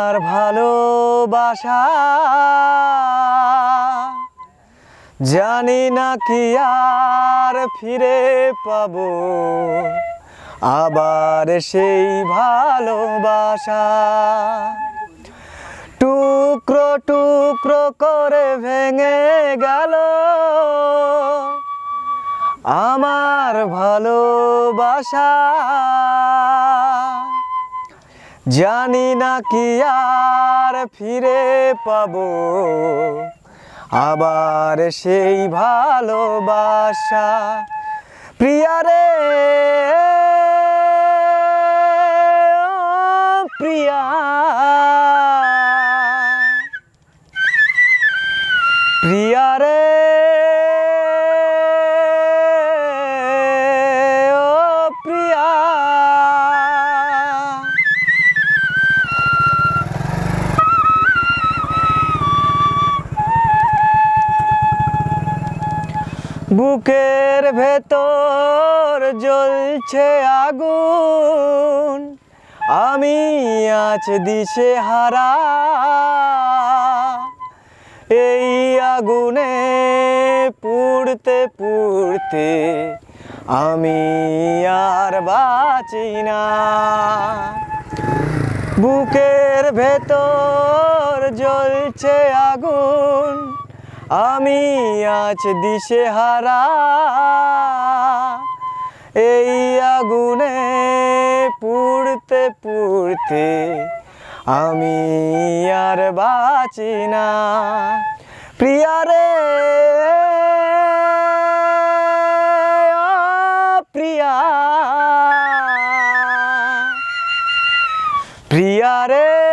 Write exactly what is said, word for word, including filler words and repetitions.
আমার ভালোবাসা জানি না কি আর ফিরে পাবো আবার সেই ভালোবাসা। টুকরো টুকরো করে ভেঙে গেল আমার ভালোবাসা, জানি না কি আর ফিরে পাবো আবার সেই ভালোবাসা। প্রিয়া রে প্রিয়া, প্রিয়া রে ও প্রিয়া, বুকের ভেতর জ্বলছে আগুন, আমি আজ দিশে হারা। এই আগুনে পুড়তে পুড়তে আমি আর বাঁচি না। বুকের ভেতর জ্বলছে আগুন, আমি আজ দিশে হারা। এই আগুনে পুড়তে পুড়তে আমি আর বাঁচি না। প্রিয়া রে ও প্রিয়া, প্রিয়া রে